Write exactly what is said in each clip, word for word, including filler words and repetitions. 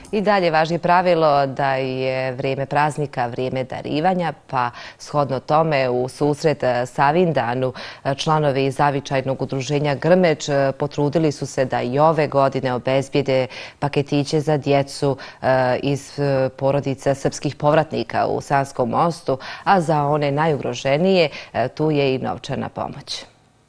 I dalje važi pravilo da je vrijeme praznika vrijeme darivanja, pa shodno tome u susret Savindanu članovi zavičajnog udruženja Grmeč potrudili su se da i ove godine obezbijede paketiće za djecu iz porodica srpskih povratnika u Sanskom Mostu, a za one najugroženije tu je i novčana pomoć.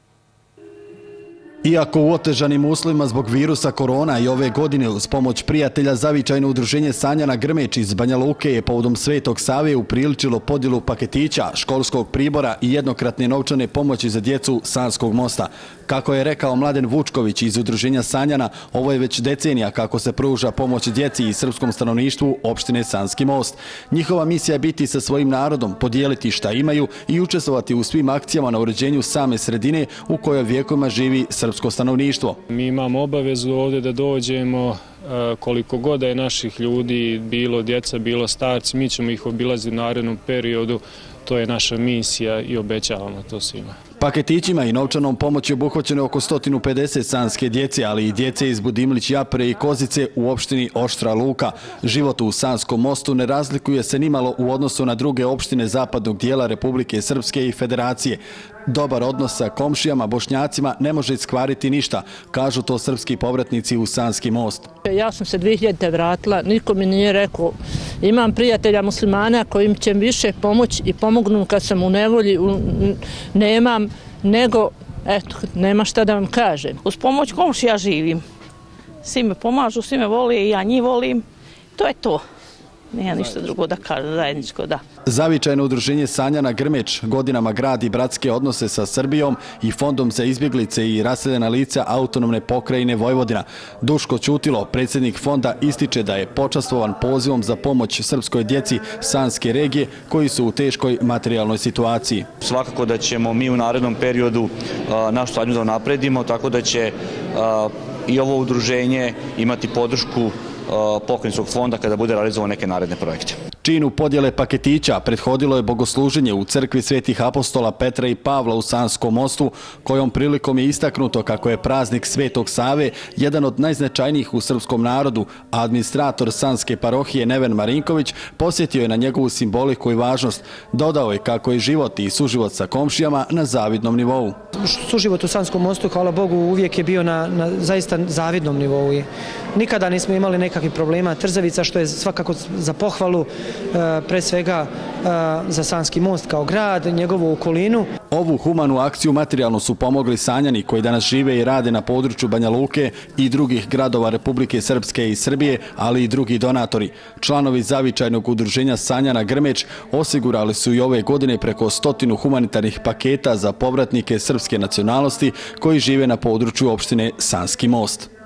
Iako u otežanim uslovima zbog virusa korona i ove godine uz pomoć prijatelja zavičajno udruženje Sanjana Grmeč iz Banja Luke je povodom Svetog Save upriličilo podjelu paketića, školskog pribora i jednokratne novčane pomoći za djecu Sanskog Mosta. Kako je rekao Mladen Vučković iz udruženja Sanjana, ovo je već decenija kako se pruža pomoć djeci i srpskom stanovništvu opštine Sanski Most. Njihova misija je biti sa svojim narodom, podijeliti šta imaju i učestvovati u svim akcijama na uređenju same sredine u kojoj vjekovima živi srpsko stanovništvo. Mi imamo obavezu ovdje da dođemo koliko god je naših ljudi, bilo djeca, bilo starci, mi ćemo ih obilaziti u narednom periodu. To je naša misija i obećavamo to svima. Paketićima i novčanom pomoći obuhvaćeno oko sto pedeset sanske djece, ali i djece iz Budimlić, Japre i Kozice u opštini Oštra Luka. Život u Sanskom Mostu ne razlikuje se nimalo u odnosu na druge opštine zapadnog dijela Republike Srpske i Federacije. Dobar odnos sa komšijama, Bošnjacima ne može iskvariti ništa, kažu to srpski povratnici u Sanski Most. Ja sam se dvije hiljadite vratila, niko mi nije rekao. Imam prijatelja muslimana kojim će više pomoći i pomognu kad sam u nevolji, nemam, nego, eto, nema šta da vam kažem. Uz pomoć komšija živim. Svi me pomažu, svi me vole i ja njih volim. To je to. Nije ništa drugo da kažem, zajedničko da. Zavičajno udruženje Sanjana Grmeč godinama gradi bratske odnose sa Srbijom i Fondom za izbjeglice i raseljena lica autonomne pokrajine Vojvodina. Duško Ćutilo, predsjednik fonda, ističe da je počastvovan pozivom za pomoć srpskoj djeci Sanske regije koji su u teškoj materijalnoj situaciji. Svakako da ćemo mi u narednom periodu našu saradnju da napredimo, tako da će i ovo udruženje imati podršku pokrajinskog fonda kada bude realizovao neke naredne projekte. Činu podjele paketića prethodilo je bogosluženje u crkvi Svetih apostola Petra i Pavla u Sanskom Mostu, kojom prilikom je istaknuto kako je praznik Svetog Save jedan od najznačajnijih u srpskom narodu, a administrator Sanske parohije Neven Marinković posjetio je na njegovu simboliku i važnost. Dodao je kako je život i suživot sa komšijama na zavidnom nivou. Suživot u Sanskom Mostu, hvala Bogu, uvijek je bio na, na zaista zavidnom nivou. Nikada nismo imali nekakvih problema. Trzavica, što je svakako za pohvalu, pre svega za Sanski Most kao grad, njegovu okolinu. Ovu humanu akciju materijalno su pomogli Sanjani koji danas žive i rade na području Banja Luke i drugih gradova Republike Srpske i Srbije, ali i drugi donatori. Članovi zavičajnog udruženja Sanjana Grmeč osigurali su i ove godine preko stotinu humanitarnih paketa za povratnike srpske nacionalnosti koji žive na području opštine Sanski Most.